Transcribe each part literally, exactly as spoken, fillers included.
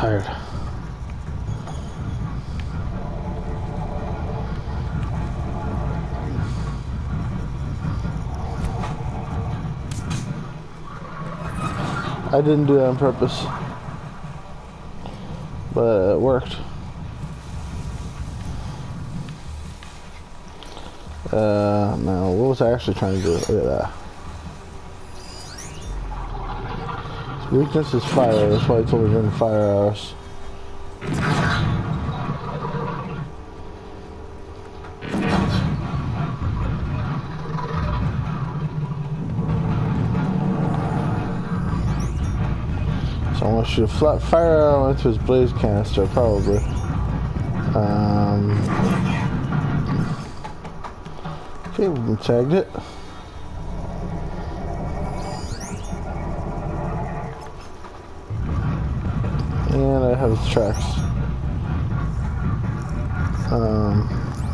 tired. I didn't do that on purpose, but it worked. Uh, now, what was I actually trying to do? Look at that. His weakness is fire. That's why I told me during fire hours. So I want to shoot a flat fire arrow into his blaze canister, probably. Um, okay, we tagged it. And I have his tracks. Um,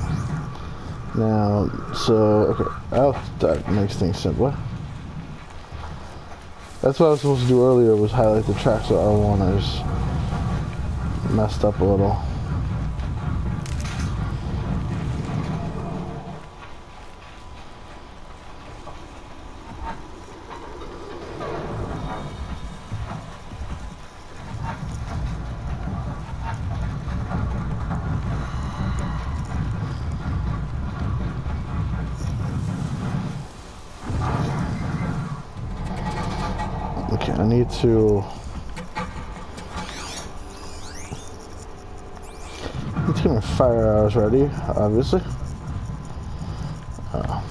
now, so, okay, oh, that makes things simpler. That's what I was supposed to do earlier, was highlight the tracks of R one. I just messed up a little. Okay, I need to... Let's get my fire arrows ready, obviously. Uh.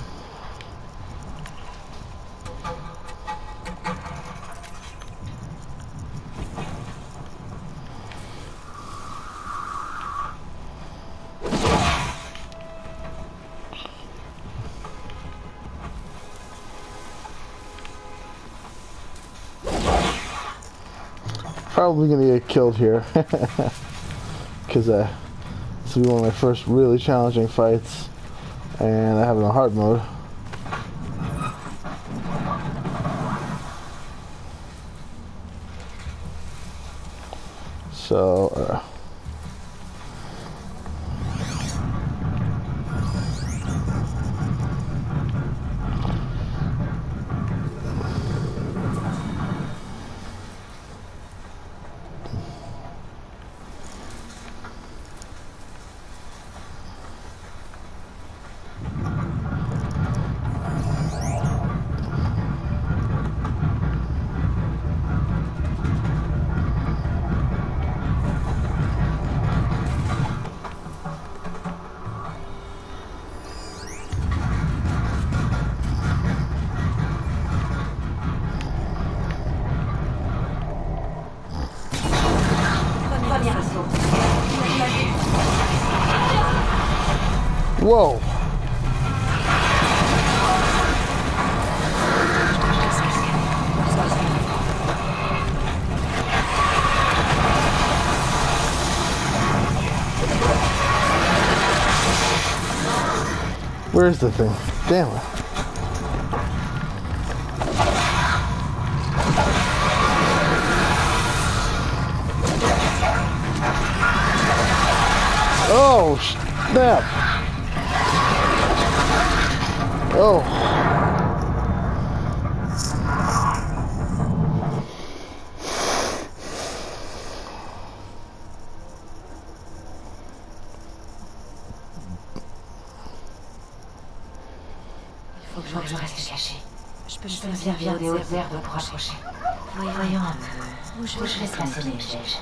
Probably gonna get killed here because uh, this will be one of my first really challenging fights, and I have it on hard mode. So uh, whoa! Where's the thing? Damn it. Oh, snap. Oh. Il faut que je reste caché. Je peux me servir des hautes herbes pour approcher. Voyons un peu où je vais placer mes pièges.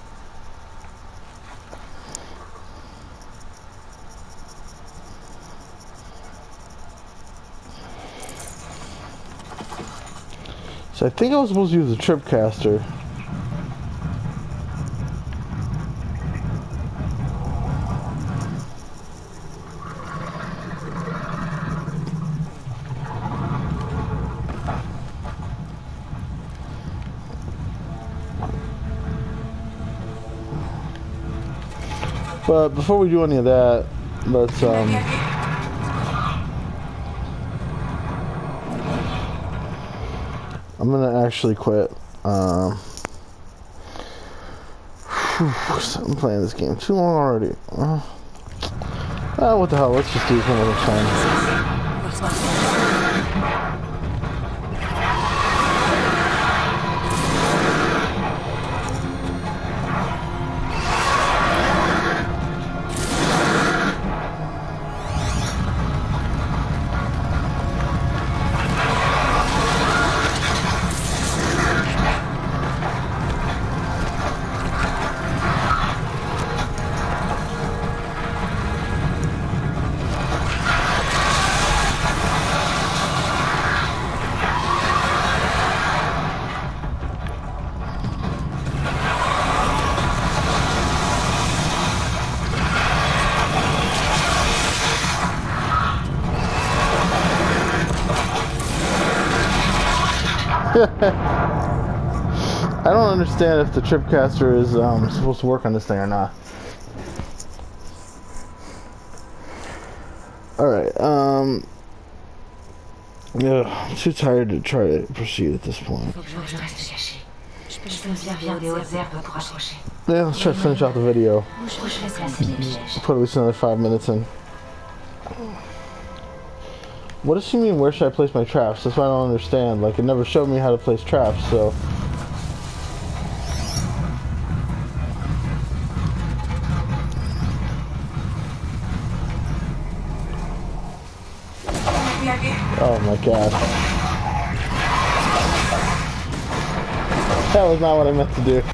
So I think I was supposed to use the Tripcaster. But before we do any of that, let's um I'm gonna actually quit. Um, I'm playing this game too long already. Uh, oh, what the hell? Let's just do this one other time. I don't understand if the tripcaster is um, supposed to work on this thing or not. Alright, um... yeah, I'm too tired to try to proceed at this point. Yeah, let's try to finish out the video. Put at least another five minutes in. What does she mean, where should I place my traps? That's what I don't understand. Like, it never showed me how to place traps, so... Oh my god. That was not what I meant to do.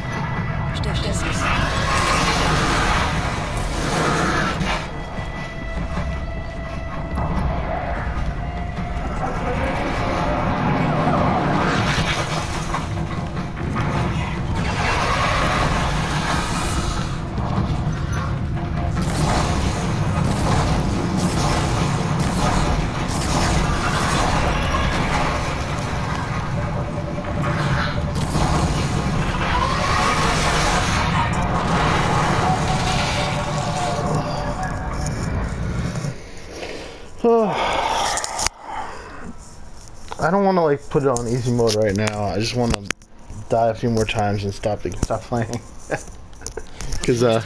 I don't want to like put it on easy mode right now. I just want to die a few more times and stop the, stop playing. Because uh,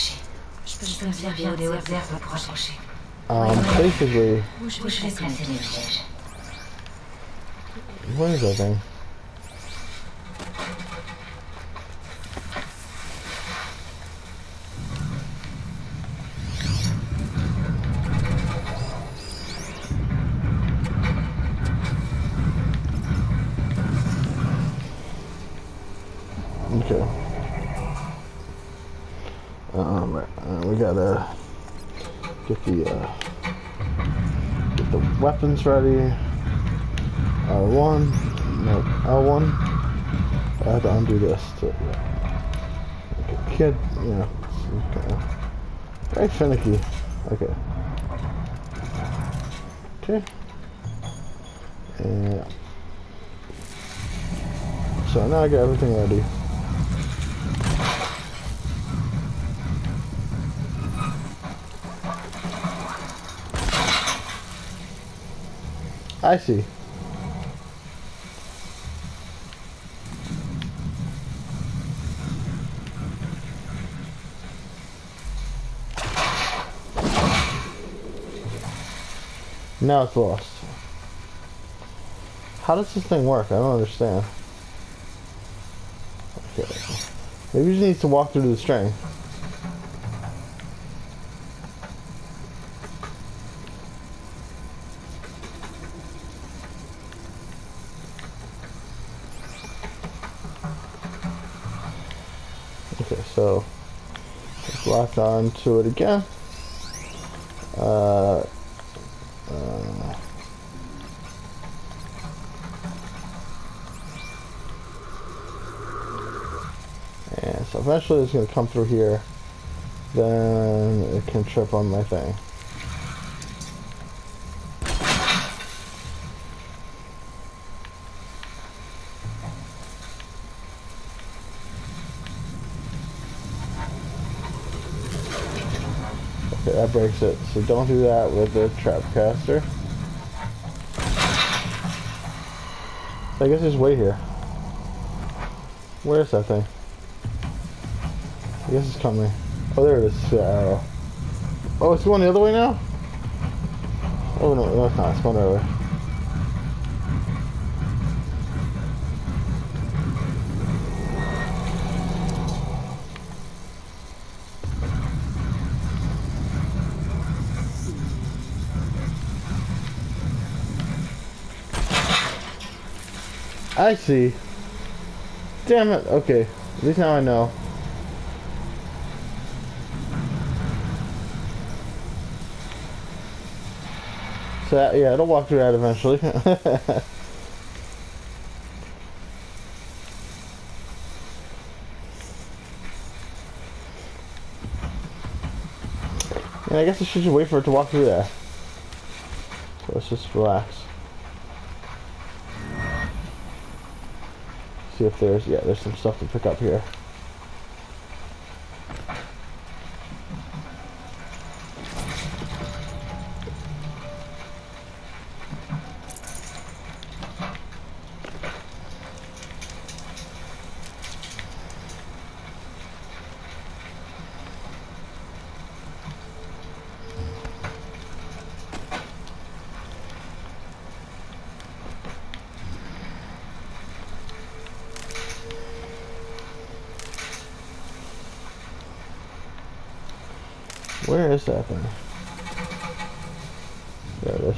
um, basically, what is that thing? Okay. Um, right. uh, we gotta get the uh, get the weapons ready. R one, no L one. I have to undo this. To, yeah. Okay, kid, you know, okay. Very finicky. Okay. Okay. And so now I got everything ready. I see. Now it's lost. How does this thing work? I don't understand. Okay. Maybe you just need to walk through the string. Okay, so let's lock on to it again. Uh, uh, and so eventually it's going to come through here. Then it can trip on my thing. Okay, that breaks it. So don't do that with the trap caster. So I guess just wait here. Where is that thing? guess it's coming. Oh, there it is. The arrow. Oh, it's going the other way now? Oh, no, no, it's not. It's going the other way. I see. Damn it. Okay. At least now I know. So, that, yeah, it'll walk through that eventually. And I guess I should just wait for it to walk through there. So let's just relax. See if there's, yeah, there's some stuff to pick up here. Where is that thing? There it is.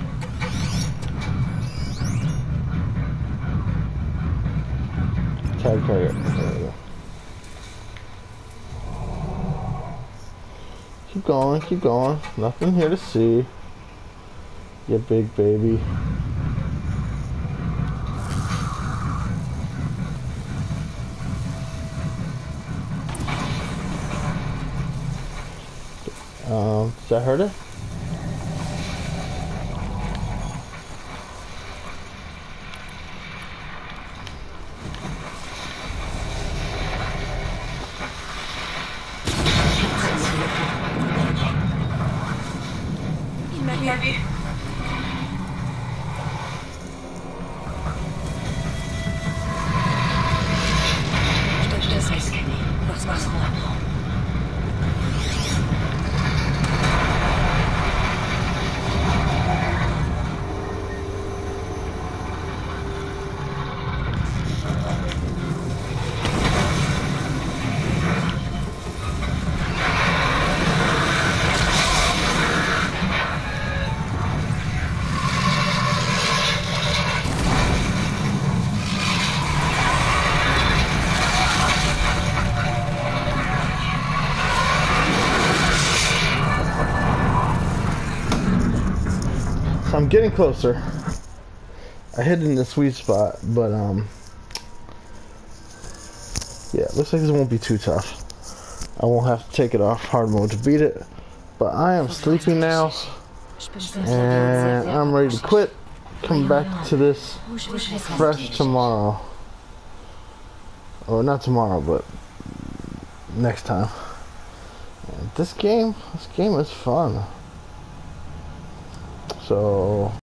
Tag target. There we go. Keep going, keep going. Nothing here to see. You big baby. Um, does that hurt it? Il m'a vu. Je te laisse me scanner. Voir ce qu'on apprend. I'm getting closer. I hit in the sweet spot, but um, yeah, it looks like this won't be too tough. I won't have to take it off hard mode to beat it, but I am sleepy now, and I'm ready to quit. Come back to this fresh tomorrow, or not tomorrow, but next time. And this game, this game is fun. So